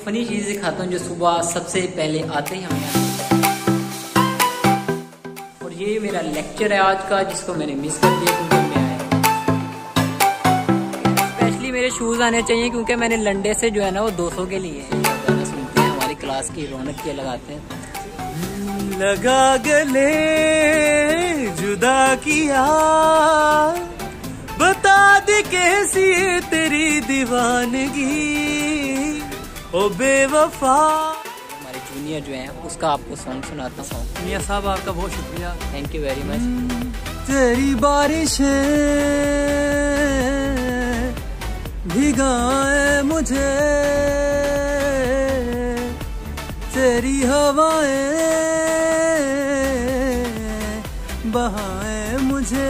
Funny चीज़ दिखाता हूँ जो सुबह सबसे पहले आते ही हमें। और ये मेरा लेक्चर है आज का, जिसको मैंने मिस कर दिया क्योंकि मैं आया। स्पेशली मेरे शूज़ आने चाहिए क्योंकि मैंने लंडे से जो है ना वो 200 के लिए गाना सुनते हैं, हमारी क्लास की रौनक के लगाते हैं। लगा गले जुदा किया, बता दे कैसी तेरी दीवानगी ओ बेवफा। हमारे जूनियर जो हैं उसका आपको सॉन्ग सुनाता हूँ। मियां साहब आपका बहुत शुक्रिया, थैंक यू वेरी मच। तेरी बारिशें भिगाए मुझे, तेरी हवाएं बहाए मुझे।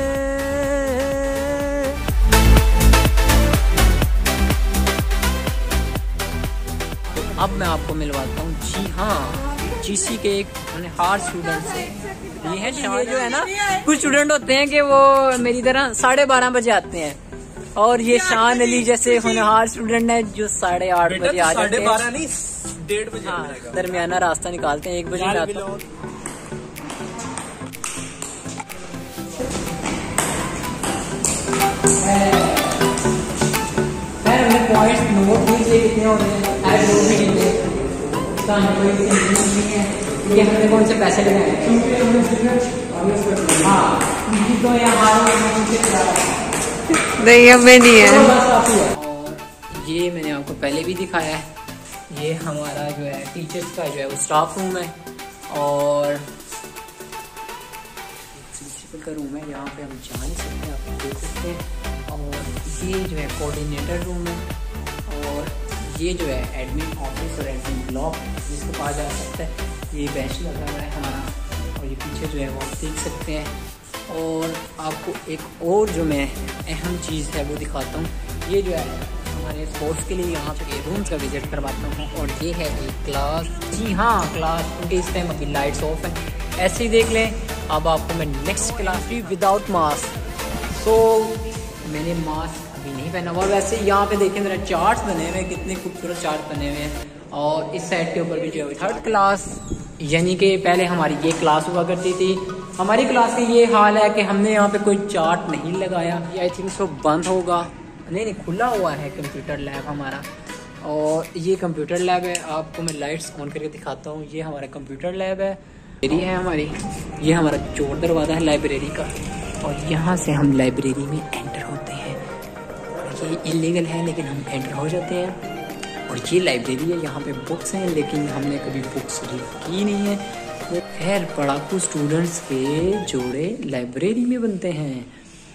अब मैं आपको मिलवाता हूँ, जी हाँ, जीसी के एक हार्ड स्टूडेंट से। ये है शान, जो है ना कुछ स्टूडेंट होते हैं कि वो मेरी तरह 12:30 बजे आते हैं, और ये शान अली जैसे होनहार स्टूडेंट है जो 8:30 बजे आ जाते हैं। 12:30 नहीं 1:30 बजे। हाँ, दरमियाना रास्ता निकालते हैं, 1 बजे में आते हैं। पॉइंट्स नोट कीजिए कितने हो रहे हैं, ये हमने कौन से पैसे लगाए हैं। हाँ, तो नहीं हमें नहीं है। और ये मैंने आपको पहले भी दिखाया है, ये हमारा जो है टीचर्स का जो है वो स्टाफ रूम है, और प्रिंसिपल का रूम है, यहाँ पे हम जा नहीं सकते, आप देख सकते हैं। और ये जो है कोऑर्डिनेटर रूम है, और ये जो है एडमिन ऑफिस और एडमिन ब्लॉक जिसको कहा जा सकता है। ये बेंच लगा हुआ है हमारा, और ये पीछे जो है वो आप देख सकते हैं। और आपको एक और जो मैं अहम चीज़ है वो दिखाता हूँ, ये जो है हमारे स्पोर्ट्स के लिए यहाँ पे रूम्स का विजिट करवाता हूँ। और ये है एक क्लास, जी हाँ क्लास, क्योंकि इस टाइम अभी लाइट्स ऑफ है, ऐसे ही देख लें। अब आपको मैं नेक्स्ट क्लास भी विदाउट मास्क, सो मैंने मास्क अभी नहीं पहना हुआ। वैसे यहाँ पे देखें मेरा चार्ट्स बने हुए हैं, कितने खूबसूरत चार्ट बने हुए हैं। और इस साइड के ऊपर भी जो है थर्ड क्लास, यानी कि पहले हमारी ये क्लास हुआ करती थी। हमारी क्लास का ये हाल है कि हमने यहाँ पे कोई चार्ट नहीं लगाया। ये आई थिंक सो बंद होगा, नहीं खुला हुआ है कंप्यूटर लैब हमारा। और ये कंप्यूटर लैब है, आपको मैं लाइट्स ऑन करके दिखाता हूँ। ये हमारा कंप्यूटर लैब है, लाइब्रेरी है हमारी। ये हमारा चोर दरवाज़ा है लाइब्रेरी का, और यहाँ से हम लाइब्रेरी में एंटर होते हैं। ये इलीगल है लेकिन हम एंटर हो जाते हैं। और ये लाइब्रेरी है, यहाँ पे बुक्स हैं लेकिन हमने कभी बुक्स रीड की नहीं है। तो खैर पढ़ाकू स्टूडेंट्स के जोड़े लाइब्रेरी में बनते हैं,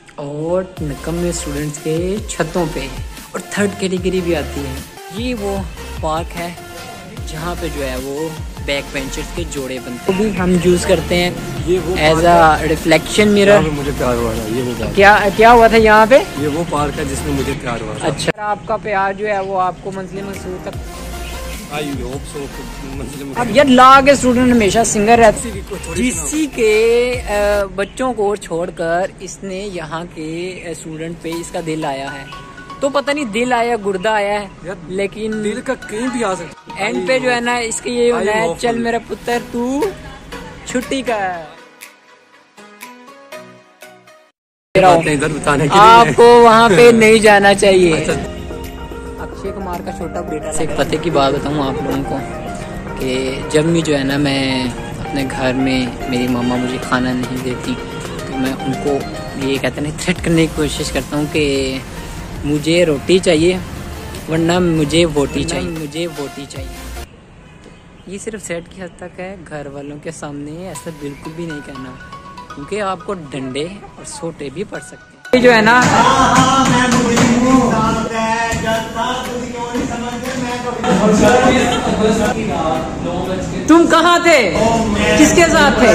और निकम्मे स्टूडेंट्स के छतों पे, और थर्ड कैटेगरी भी आती है। ये वो पार्क है जहाँ पे जो है वो बैक बेंचर्स के जोड़े बनते हैं, वो भी हम यूज़ करते हैं एज अ रिफ्लेक्शन मिरर। मुझे प्यार हुआ था, ये वो क्या हुआ था यहाँ पे? ये वो पार्क है जिसमें मुझे प्यार हुआ था। अच्छा, आपका प्यार जो है वो आपको मंजिल मंसूर तक। I hope so. अब यार ला के स्टूडेंट हमेशा सिंगर रहते हैं। जीसी के बच्चों को छोड़कर इसने यहाँ के स्टूडेंट पे इसका दिल आया है, तो पता नहीं दिल आया गुर्दा आया है, लेकिन दिल का कहीं भी आ सकता है। एंड पे जो है ना इसके ये होना है, चल मेरा पुत्र तू छुट्टी का आपको वहाँ पे नहीं जाना चाहिए। अक्षय कुमार का छोटा बेटा। एक पते की बात बताऊँ आप लोगों को कि जब भी जो है ना मैं अपने घर में मेरी मम्मा मुझे खाना नहीं देती, तो मैं उनको ये कहते हैं थ्रेट करने की कोशिश करता हूँ कि मुझे रोटी चाहिए वरना मुझे वोटी चाहिए। ये सिर्फ सेट की हद तक है, घर वालों के सामने ऐसा बिल्कुल भी नहीं कहना, क्योंकि आपको डंडे और सोटे भी पड़ सकते हैं। ये जो है ना तुम कहाँ थे, किसके साथ थे?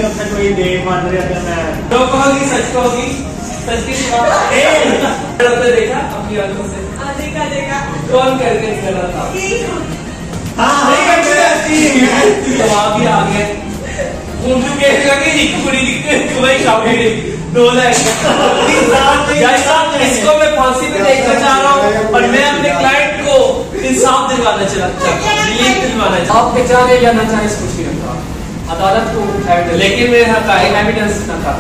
देखा कौन करके चला था। इसको मैं फांसी पे देखना चाह रहा हूँ, और मैं अपने क्लाइंट को इंसाफ दिलवा दिलवाना चाहता आप बेचारे या ना चाहे कुछ नहीं रखा, अदालत को लेकिन मेरे हाथ एविडेंस ना था।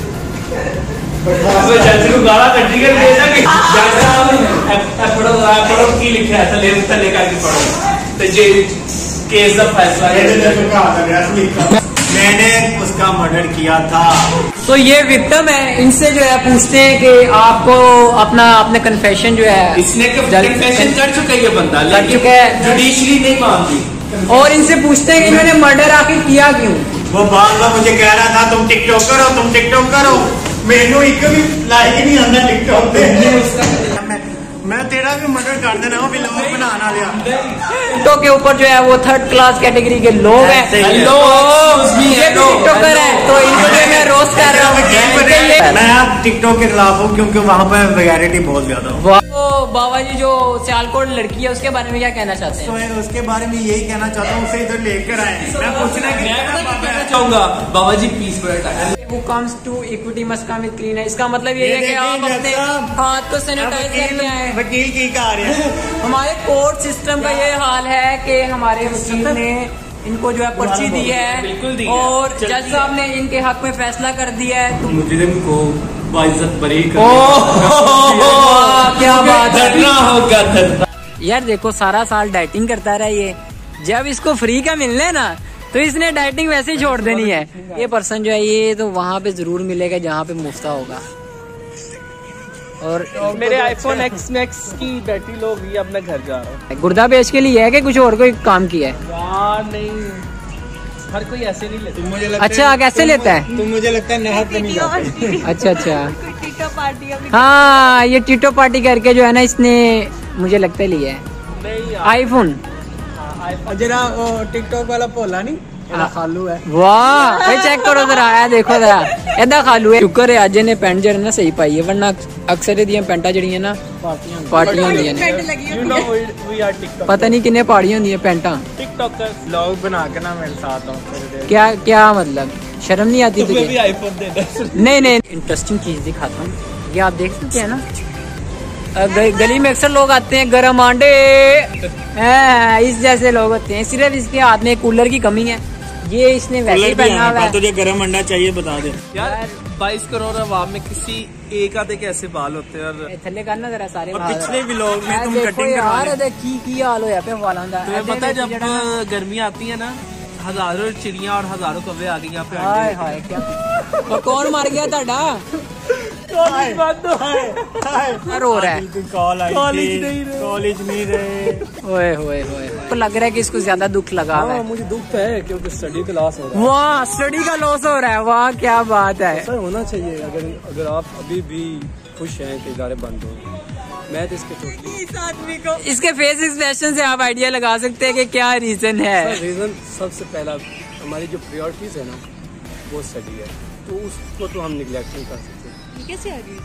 जज को गाला कट्टी कर देता कि जज पढ़ो की लिखा है तो लेकर के पढ़ो तो ये केस का फैसला मैंने उसका मर्डर किया था। तो ये विक्टिम है, इनसे जो है पूछते हैं कि आपको अपने कन्फेशन जो है इसने कन्फेशन कर चुका है ये बंदा, कर चुका है, जुडिशरी नहीं मानती। और इनसे पूछते हैं कि इन्होंने मर्डर आखिर किया क्यों। वो बार मुझे कह रहा था तुम टिकटॉक करो, तुम टिकटॉक करो, मेनू एक भी लाइक नहीं आंदा टिकटॉक पे। मैं तेरा भी मर्डर कर देना हो, व्लॉग बनाना लिया। टिकटॉक के ऊपर जो है वो 3rd क्लास कैटेगरी के लोग हैं। हेलो ये भी टिकटॉकर है, तो इनको जो मैं रोस्ट कर रहा हूँ। मैं आप टिकटॉक के खिलाफ हूँ क्योंकि वहाँ पर वैरायटी बहुत ज्यादा हो। तो बाबा जी जो सियालकोट लड़की है उसके बारे में क्या कहना चाहते हैं? तो उसके बारे में यही कहना चाहता हूँ, उसे इधर लेकर आए। मैं पूछना चाहूंगा बाबा जी प्लीज बड़ा Who comes to equity must come with clean है। इसका मतलब ये है कि आप अपने हाथ को सैनिटाइज करके आए। वकील की कहा रहे हैं। हमारे कोर्ट सिस्टम का ये हाल है कि हमारे वकील ने इनको जो है पर्ची दी है और जज साहब ने इनके हक में फैसला कर दिया है। तो मुजरिम को बाइज्जत बरी कर क्या बात होगा यार। देखो सारा साल डाइटिंग करता रहा ये, जब इसको फ्री का मिलने ना तो इसने डाइटिंग वैसे ही छोड़ देनी है। ये पर्सन जो है ये तो वहाँ पे जरूर मिलेगा जहाँ पे मुफ्ता होगा। और मेरे आईफोन X Max की बैटरी लो गई, अब मैं घर जा रहा हूँ। गुर्दा बेच के लिए है कि कुछ और कोई काम किया है? यार नहीं, हर कोई ऐसे नहीं लेता। अच्छा कैसे लेता है? तुम मुझे लगता है नहर पे नहीं जाते। अच्छा अच्छा, हाँ ये टीटो पार्टी करके जो है ना इसने मुझे लगता है लिया है आईफोन। जरा वो टिकटॉक वाला भोला नहीं खालू है। वाह चेक करो जरा, आया देखो जरा ऐदा खालू है। शुक्र है अज ने पेंट जरा ना सही पाई है, वरना अक्सर दी पेंटा जड़ियां ना पार्टियां होंदियां ने, पता नहीं किन्ने पार्टियां होंदियां पेंटा। टिकटॉकर व्लॉग बना के ना मेरे साथ आओ। क्या क्या मतलब शर्म नहीं आती तुझे? भी आईफोन दे दे। नहीं इंटरेस्टिंग चीज दिखाता हूँ, ये आप देख सकते हैं ना गली में अक्सर लोग आते हैं गरम अंडे, इस जैसे लोग होते हैं। सिर्फ इसके हाथ में कूलर की कमी है, ये इसने वैसे ही पहना हुआ है। तुझे गरम अंडा चाहिए बता दे यार। 22 करोड़ आवाम में किसी एक आधे कैसे बाल होते हैं। और थल्ले करना जरा सारे पिछले व्लॉग में तुम कटिंग यार की हाल होया पे वाला दा। तुम्हें पता है जब गर्मी आती है ना, हजारों चिड़िया और हजारों कौवे आ गई यहाँ पे। हाय हाय क्या और कौन मार गया ताड़ा? रो रहा है, कॉलेज नहीं रहे। ओए होए होए, तो लग रहा है कि इसको ज्यादा दुख लगा हुआ है। मुझे दुख है क्योंकि स्टडी का लॉस हो रहा है। वाह स्टडी का लॉस हो रहा है, वाह क्या बात है। ऐसा होना चाहिए। अगर आप अभी भी खुश हैं कि इदारे बंद हो, मैं तो इसके फेस एक्सप्रेशन से आप आइडिया लगा सकते हैं कि क्या रीजन है। रीजन सबसे पहला हमारी जो प्रायोरिटीज है ना वो स्टडी है, तो उसको तो हम निगलेक्ट नहीं कर सकते। कैसे आ गई?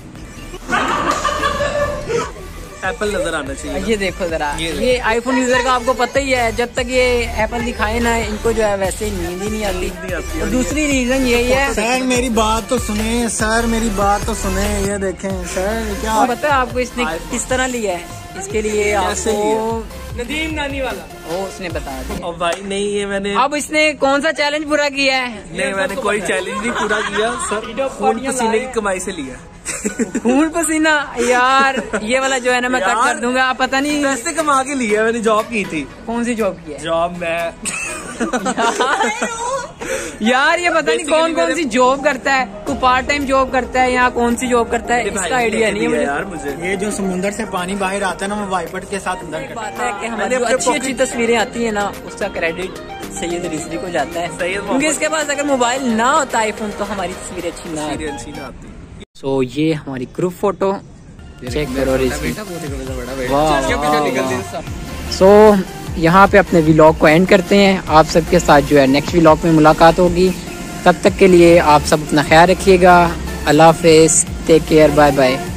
एप्पल नजर आना चाहिए। ये देखो जरा, ये आईफोन यूजर का आपको पता ही है, जब तक ये एप्पल दिखाए ना इनको जो है वैसे नींद ही नहीं आती। और दूसरी रीजन यही है। सर मेरी बात तो सुने, सर मेरी बात तो सुने, ये देखें सर क्या पता है आपको इसने किस तरह लिया है? इसके लिए आपको नदीम नानी वाला वो उसने बता दिया। और भाई नहीं ये मैंने अब इसने कौन सा चैलेंज पूरा किया है? नहीं मैंने कोई चैलेंज नहीं पूरा किया सर, खून पसीने की कमाई से लिया। खून पसीना यार, ये वाला जो है ना मैं कट कर दूंगा। पता नहीं पैसे कमा के लिया, मैंने जॉब की थी। कौन सी जॉब की है? जॉब मैं यार ये पता नहीं कौन कौन सी जॉब करता है, तू पार्ट टाइम जॉब करता है या कौन सी जॉब करता है, इसका आइडिया नहीं है मुझे। यार मुझे ये जो समुद्र से पानी बाहर आता है ना, वो वाइपर के साथ अंदर बात है कि हमारी जो अच्छी अच्छी तस्वीरें आती है ना उसका क्रेडिट सैयद रिजवी को जाता है, क्योंकि इसके पास अगर मोबाइल ना होता आईफोन तो हमारी तस्वीरें अच्छी ना आती। सो ये हमारी ग्रुप फोटो चेक करो रिजवी। सो यहाँ पे अपने व्लॉग को एंड करते हैं। आप सबके साथ जो है नेक्स्ट व्लॉग में मुलाकात होगी। तब तक के लिए आप सब अपना ख्याल रखिएगा। अल्लाह हाफिज़, टेक केयर, बाय बाय।